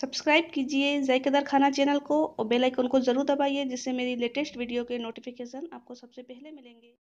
Subscribe कीजिए जायकेदार खाना channel को और बेल आइकन को ज़रूर दबाइए, जिससे मेरी लेटेस्ट वीडियो के नोटिफिकेशन आपको सबसे पहले मिलेंगे।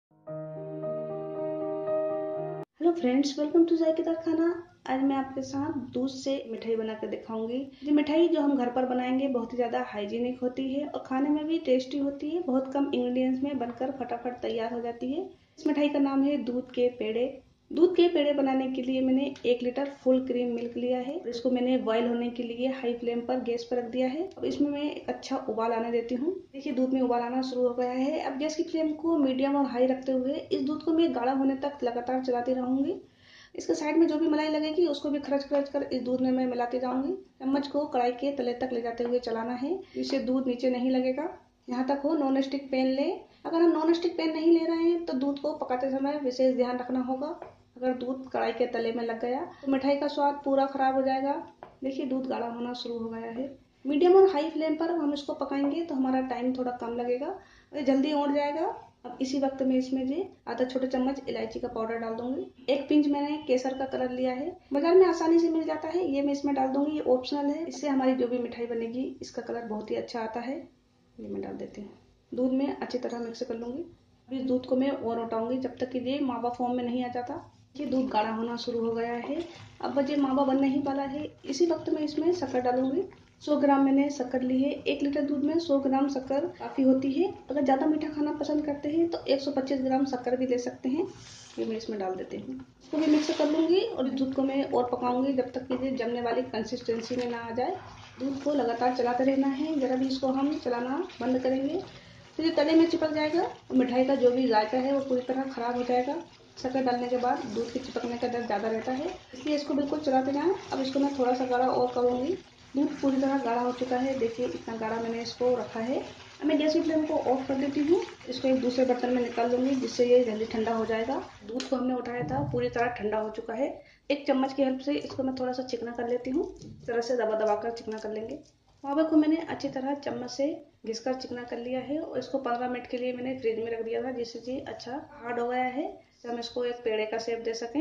हेलो फ्रेंड्स, वेलकम टू जायकेदार खाना। आज मैं आपके साथ दूध से मिठाई बनाकर दिखाऊंगी। ये मिठाई जो हम घर पर बनाएंगे बहुत ही ज़्यादा हाइजीनिक होती है और खाने में भी टेस्टी होती है। बहुत कम इंग्रेडिएंट्स में बनकर फटाफट तैयार हो जाती है। इस मिठाई का नाम है दूध के पेड़े। दूध के पेड़े बनाने के लिए मैंने 1 लीटर फुल क्रीम मिल्क लिया है। इसको मैंने बॉईल होने के लिए हाई फ्लेम पर गैस पर रख दिया है। अब इसमें मैं एक अच्छा उबाल आने देती हूँ। देखिए दूध में उबाल आना शुरू हो गया है। अब गैस की फ्लेम को मीडियम और हाई रखते हुए इस दूध को मैं गाढ़ा होने तक लगातार चलाती रहूंगी। इसके साइड में जो भी मलाई लगेगी उसको भी खरच खरच कर इस दूध में मैं मिलाती जाऊंगी। चम्मच को कढ़ाई के तले तक ले जाते हुए चलाना है, इससे दूध नीचे नहीं लगेगा। यहाँ तक हो नॉन स्टिक पैन ले। अगर हम नॉन स्टिक पैन नहीं ले रहे हैं तो दूध को पकाते समय विशेष ध्यान रखना होगा। अगर दूध कढ़ाई के तले में लग गया तो मिठाई का स्वाद पूरा खराब हो जाएगा। देखिए दूध गाढ़ा होना शुरू हो गया है। मीडियम और हाई फ्लेम पर हम इसको पकाएंगे तो हमारा टाइम थोड़ा कम लगेगा और जल्दी उड़ जाएगा। अब इसी वक्त में इसमें जी आधा छोटे चम्मच इलायची का पाउडर डाल दूंगी। 1 पिंच मैंने केसर का कलर लिया है, बाजार में आसानी से मिल जाता है। ये मैं इसमें डाल दूंगी, ये ऑप्शनल है। इससे हमारी जो भी मिठाई बनेगी इसका कलर बहुत ही अच्छा आता है। ये मैं डाल देती हूँ। दूध में अच्छी तरह मिक्स कर लूंगी। अब इस दूध को मैं और उठाऊंगी जब तक कि ये मावा फॉर्म में नहीं आ जाता। ये दूध गाढ़ा होना शुरू हो गया है। अब ये मावा बनने ही वाला है। इसी वक्त में इसमें शक्कर डालूंगी। 100 ग्राम मैंने शक्कर ली है। 1 लीटर दूध में 100 ग्राम शक्कर काफी होती है। अगर ज्यादा मीठा खाना पसंद करते हैं तो 125 ग्राम शक्कर भी ले सकते हैं। ये मैं इसमें डाल देती हूँ। इसको भी मिक्स कर लूंगी और इस दूध को मैं और पकाऊंगी जब तक कि ये जमने वाली कंसिस्टेंसी में ना आ जाए। दूध को लगातार चलाते रहना है। जरा भी इसको हम चलाना बंद करेंगे तो ये तले में चिपक जाएगा और मिठाई का जो भी जायका है वो पूरी तरह खराब हो जाएगा। शक्कर डालने के बाद दूध के चिपकने का डर ज़्यादा रहता है, इसलिए इसको बिल्कुल चलाते जाएं। अब इसको मैं थोड़ा सा गाढ़ा और करूँगी। दूध पूरी तरह गाढ़ा हो चुका है। देखिए इतना गाढ़ा मैंने इसको रखा है। अब मैं गैस की फ्लेम को ऑफ कर देती हूँ। इसको एक दूसरे बर्तन में निकाल लूंगी, जिससे ये जल्दी ठंडा हो जाएगा। दूध को हमने उठाया था, पूरी तरह ठंडा हो चुका है। एक चम्मच की हेल्प से इसको मैं थोड़ा सा चिकना कर लेती हूँ। इस तरह से दबा दबा कर चिकना कर लेंगे। मावा को मैंने अच्छी तरह चम्मच से घिसकर चिकना कर लिया है और इसको 15 मिनट के लिए मैंने फ्रिज में रख दिया था, जिससे ये अच्छा हार्ड हो गया है। तो हम इसको एक पेड़े का शेप दे सकें।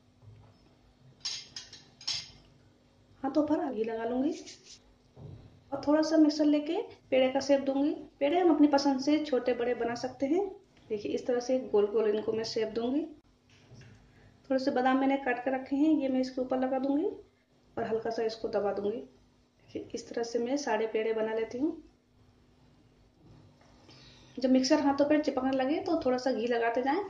हाथों पर घी लगा लूंगी और थोड़ा सा मिक्सर लेके पेड़े का शेप दूंगी। पेड़े हम अपनी पसंद से छोटे बड़े बना सकते हैं। देखिए इस तरह से गोल गोल इनको मैं शेप दूंगी। थोड़े से बादाम मैंने काट कर रखे हैं, ये मैं इसके ऊपर लगा दूंगी और हल्का सा इसको दबा दूंगी। देखिए इस तरह से मैं सारे पेड़े बना लेती हूँ। जब मिक्सर हाथों पर चिपकने लगे तो थोड़ा सा घी लगाते जाएं।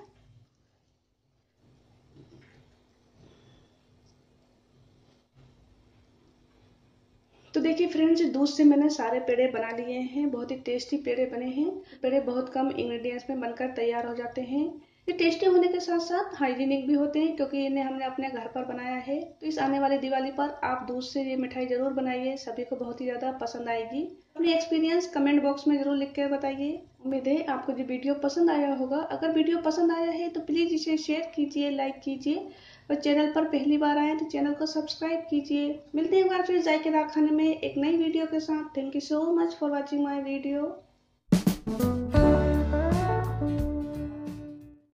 तो देखिए फ्रेंड्स, दूध से मैंने सारे पेड़े बना लिए हैं। बहुत ही टेस्टी पेड़े बने हैं। पेड़े बहुत कम इंग्रेडिएंट्स में बनकर तैयार हो जाते हैं। ये टेस्टी होने के साथ साथ हाइजीनिक भी होते हैं, क्योंकि इन्हें हमने अपने घर पर बनाया है। तो इस आने वाली दिवाली पर आप दूध से ये मिठाई जरूर बनाइए, सभी को बहुत ही ज्यादा पसंद आएगी। अपने एक्सपीरियंस कमेंट बॉक्स में जरूर लिख कर बताइए। उम्मीद है आपको ये वीडियो पसंद आया होगा। अगर वीडियो पसंद आया है तो प्लीज इसे शेयर कीजिए, लाइक कीजिए और चैनल पर पहली बार आए तो चैनल को सब्सक्राइब कीजिए। मिलते हैं एक बार फिर जायकेदार खाने में एक नई वीडियो के साथ। Thank you so much for watching my video.